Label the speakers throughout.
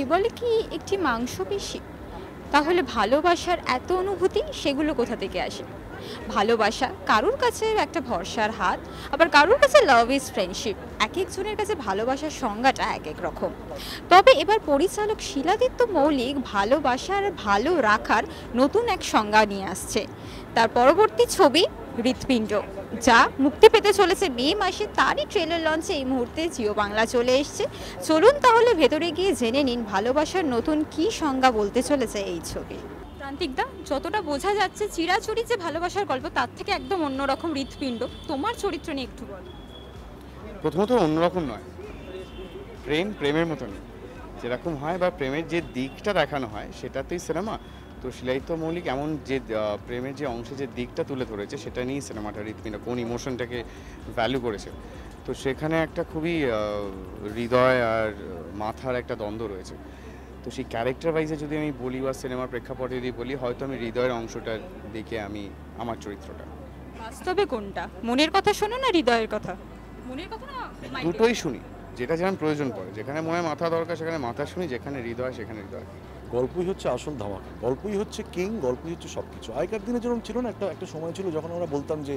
Speaker 1: বলে কি একটি মাংসপেশি? তাহলে ভালোবাসার এত অনুভূতি সেগুলো কোথা থেকে আসে? ভালোবাসা কারোর কাছে একটা ভরসার হাত, আবার কারোর কাছে লাভ ইজ ফ্রেন্ডশিপ। এক একজনের কাছে ভালোবাসার সংজ্ঞাটা এক এক রকম। তবে এবার পরিচালক শিলাদিত্য মৌলিক ভালোবাসার ভালো রাখার নতুন এক সংজ্ঞা নিয়ে আসছে। তার পরবর্তী ছবি হৃৎপিণ্ড, যা মুক্তি পেতে চলেছে মে মাসে, তারই ট্রেলার লঞ্চে এই মুহূর্তে জিও বাংলা চলে এসছে। চলুন তাহলে ভেতরে গিয়ে জেনে নিন ভালোবাসার নতুন কি সংজ্ঞা বলতে চলেছে এই ছবি। প্রান্তিকদা, যতটা বোঝা যাচ্ছে চিরাচরি যে ভালোবাসার গল্প তার থেকে একদম অন্যরকম হৃৎপিণ্ড। তোমার চরিত্র নিয়ে একটু বলো।
Speaker 2: প্রথমত অন্যরকম নয়, প্রেমের মতন যেরকম হয় বা প্রেমের যে দিকটা দেখানো হয় সেটাতেই সিনেমা। তো শিলাদিত্য মৌলিক এমন যে প্রেমের যে অংশে যে দিকটা তুলে ধরেছে সেটা নিয়েই সিনেমাটা হৃৎপিণ্ড, কোন ইমোশনটাকে ভ্যালু করেছে। তো সেখানে একটা খুবই হৃদয় আর মাথার একটা দ্বন্দ্ব রয়েছে। তো সেই ক্যারেক্টার ওয়াইজে যদি আমি বলি বা সিনেমার প্রেক্ষাপটে যদি বলি, হয়তো আমি হৃদয়ের অংশটার দিকে আমার চরিত্রটা।
Speaker 1: বাস্তবে কোনটা, মনের কথা শোনো না হৃদয়ের কথা? মনের কথা না,
Speaker 2: দুটোই শুনি, যেটা যেমন প্রয়োজন পড়ে। যেখানে মনে মাথা দরকার সেখানে মাথা শুনি, যেখানে হৃদয় সেখানে হৃদয়।
Speaker 3: গল্পই হচ্ছে আসল ধামাকা, গল্পই হচ্ছে কিং, গল্পই হচ্ছে সব কিছু। আগেকার দিনে যেরকম ছিল না, একটা সময় ছিল যখন আমরা বলতাম যে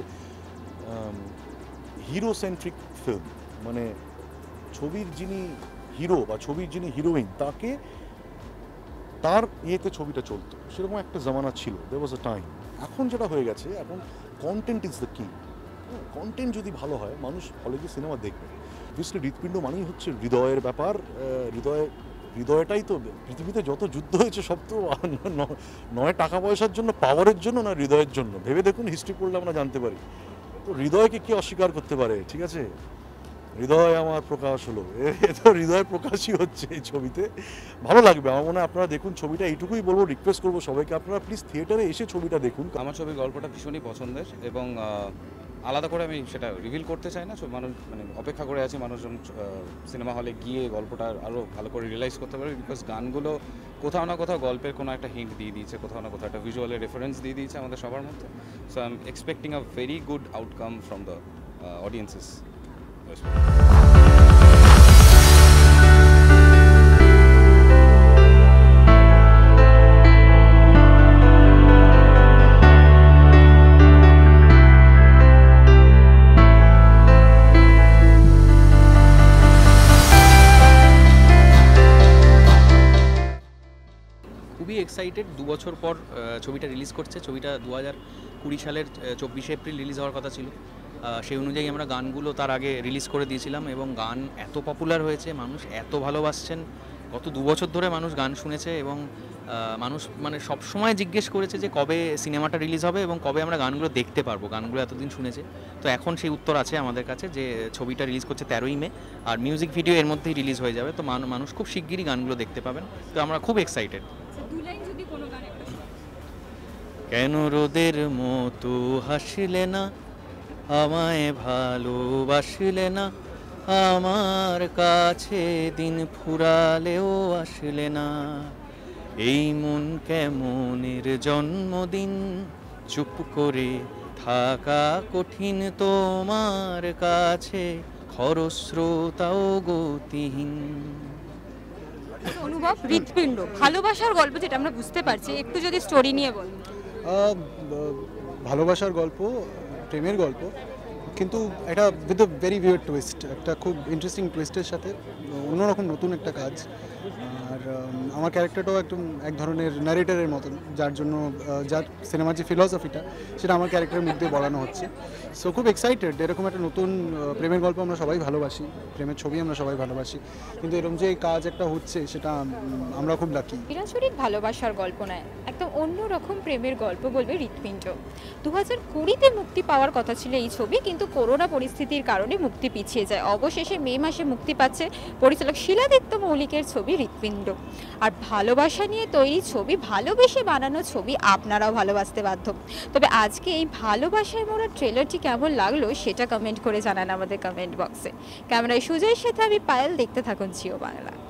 Speaker 3: হিরো সেন্ট্রিক ফিল্ম, মানে ছবির যিনি হিরো বা ছবির যিনি হিরোইন তাকে তার ইয়েতে ছবিটা চলতো, সেরকম একটা জামানা ছিল, দেয়ার ওয়াজ আ টাইম। এখন যেটা হয়ে গেছে, এখন content is the king. Content যদি ভালো হয় মানুষ হলে গিয়ে সিনেমা দেখবে। অবভিয়াসলি হৃৎপিণ্ড মানেই হচ্ছে হৃদয়ের ব্যাপার। হৃদয়টাই তো পৃথিবীতে যত যুদ্ধ হয়েছে সব তো নয় টাকা পয়সার জন্য, পাওয়ারের জন্য, না হৃদয়ের জন্য। ভেবে দেখুন, হিস্ট্রি পড়লে আমরা জানতে পারি। তো হৃদয়কে কি অস্বীকার করতে পারে? ঠিক আছে, হৃদয় আমার প্রকাশ হলো, এ তো হৃদয়ের প্রকাশই হচ্ছে এই ছবিতে। ভালো লাগবে আমার মনে হয়। আপনারা দেখুন ছবিটা, এইটুকুই বলবো, রিকোয়েস্ট করবো সবাইকে, আপনারা প্লিজ থিয়েটারে এসে ছবিটা দেখুন।
Speaker 4: আমার ছবির গল্পটা ভীষণই পছন্দের এবং আলাদা করে আমি সেটা রিভিল করতে চাই না। মানুষ অপেক্ষা করে আছে মানুষজন সিনেমা হলে গিয়ে গল্পটা আরও ভালো করে রিয়েলাইজ করতে পারবে। বিকজ গানগুলো কোথাও না কোথাও গল্পের কোনো একটা হিন্ট দিয়ে দিয়েছে, কোথাও না কোথাও একটা ভিজুয়ালের রেফারেন্স দিয়ে দিয়েছে আমাদের সবার মধ্যে। So I am expecting a very good outcome from the audiences.
Speaker 5: খুবই এক্সাইটেড, 2 বছর পর ছবিটা রিলিজ করছে। ছবিটা 2020 সালের 24 এপ্রিল রিলিজ হওয়ার কথা ছিল। সেই অনুযায়ী আমরা গানগুলো তার আগে রিলিজ করে দিয়েছিলাম এবং গান এত পপুলার হয়েছে, মানুষ এত ভালোবাসছেন। গত 2 বছর ধরে মানুষ গান শুনেছে এবং মানুষ সবসময় জিজ্ঞেস করেছে যে কবে সিনেমাটা রিলিজ হবে এবং কবে আমরা গানগুলো দেখতে পারবো। গানগুলো এতদিন শুনেছে, তো এখন সেই উত্তর আছে আমাদের কাছে যে ছবিটা রিলিজ করছে 13ই মে, আর মিউজিক ভিডিও এর মধ্যেই রিলিজ হয়ে যাবে। তো মানুষ খুব শিগগিরই গানগুলো দেখতে পাবেন। তো আমরা খুব এক্সাইটেড। কেন রোদের মতো হাসলে না, আমায় ভালোবাসলে না, আমার কাছে দিন ফুরালেও আসলে না, এই মন কেমনের জন্মদিন, চুপ করে থাকা কঠিন তোমার কাছে, খরস্রোতাও গতিহীন।
Speaker 1: অনুভব, হৃৎপিণ্ড ভালোবাসার গল্প যেটা আমরা বুঝতে পারছি, একটু যদি স্টোরি নিয়ে বলুন।
Speaker 6: ভালোবাসার গল্প, প্রেমের গল্প, কিন্তু এটা with a very weird twist, একটা খুব ইন্টারেস্টিং টুইস্টের সাথে অন্যরকম নতুন একটা কাজ। আর আমার ক্যারেক্টারটাও একদম এক ধরনের ন্যারেটারের মতন, যার জন্য যার সিনেমার যে ফিলসফিটা সেটা আমার ক্যারেক্টারের মধ্যে বলানো হচ্ছে। সো খুব এক্সাইটেড। এরকম একটা নতুন প্রেমের গল্প আমরা সবাই ভালোবাসি, প্রেমের ছবি আমরা সবাই ভালোবাসি, কিন্তু এরকম যে কাজ একটা হচ্ছে সেটা আমরা খুব লাকি।
Speaker 1: চিরাচরিত ভালোবাসার গল্প নয়, একদম অন্যরকম প্রেমের গল্প বলবে হৃৎপিণ্ড। 2020-তে মুক্তি পাওয়ার কথা ছিল এই ছবি, কিন্তু করোনা পরিস্থিতির কারণে মুক্তি পিছিয়ে যায়। অবশেষে মে মাসে মুক্তি পাচ্ছে পরিচালক শিলাদিত্য মৌলিকের ছবি হৃৎপিণ্ড। আর ভালোবাসা নিয়ে তৈরি ছবি, ভালোবেসে বানানো ছবি, আপনারাও ভালোবাসতে বাধ্য। তবে আজকে এই ভালোবাসায় মোড়া ট্রেলারটি কেমন লাগলো সেটা কমেন্ট করে জানান আমাদের কমেন্ট বক্সে। ক্যামেরায় সুজয়ের সাথে আমি পায়েল, দেখতে থাকুন জিও বাংলা।